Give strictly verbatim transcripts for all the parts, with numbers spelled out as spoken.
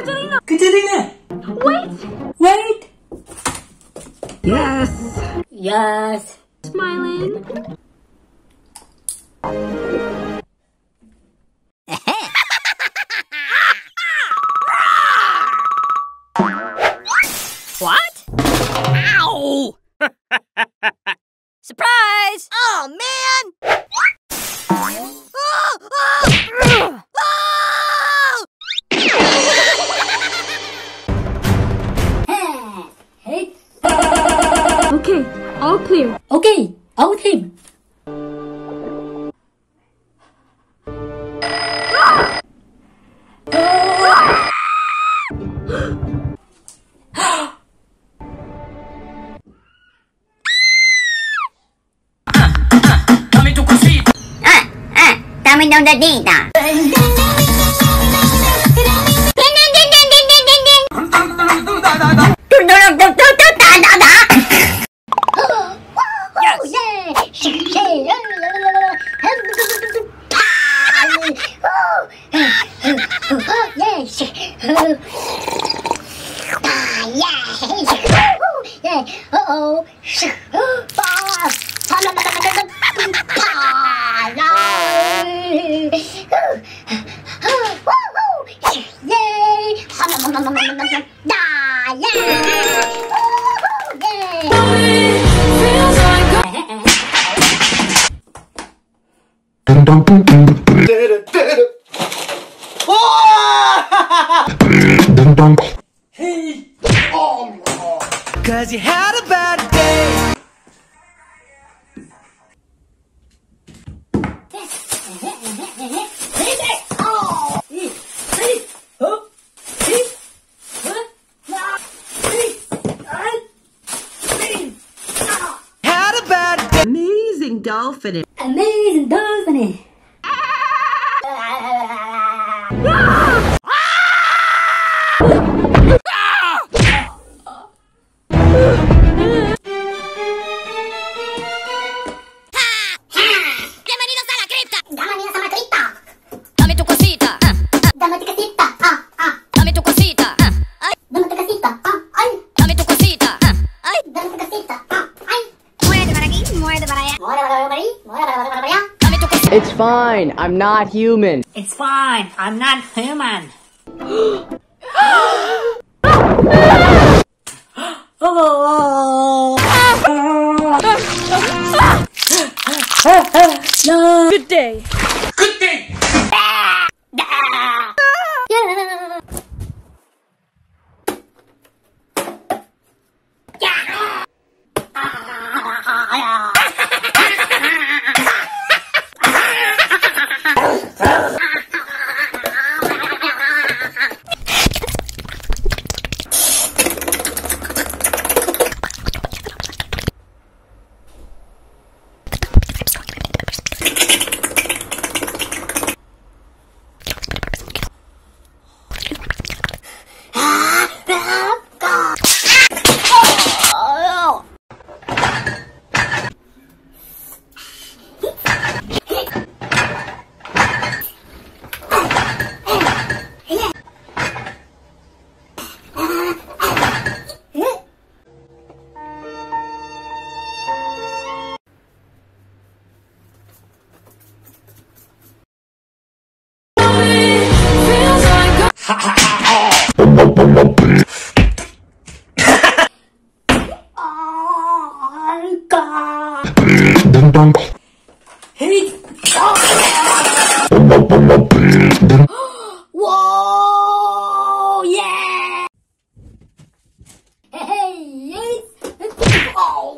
Katerina! Katerina! Wait! Wait! Yes! Yes! Smiling. What? Ow! Surprise! Oh, man! Oh, oh, oh! Hey! Okay, all clear. Okay, out him! Dami daw na dita. Hey! Oh! Cause you had a bad day. Had a bad day. Amazing dolphin. Amazing dolphin! It's fine, I'm not human. It's fine, I'm not human. Oh! No! Good day. Good day! Hey! Whoa! Yeah! Hey! Hey! Oh!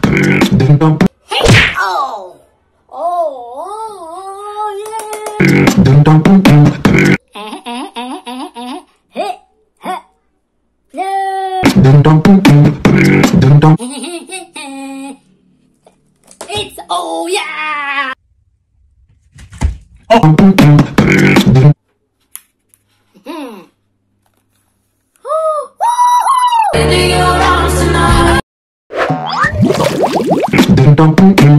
Hey, oh. Oh, oh, yeah. Eh, eh, eh, eh, eh. Hey, hey. Yeah. It's oh yeah. Dum dum dum.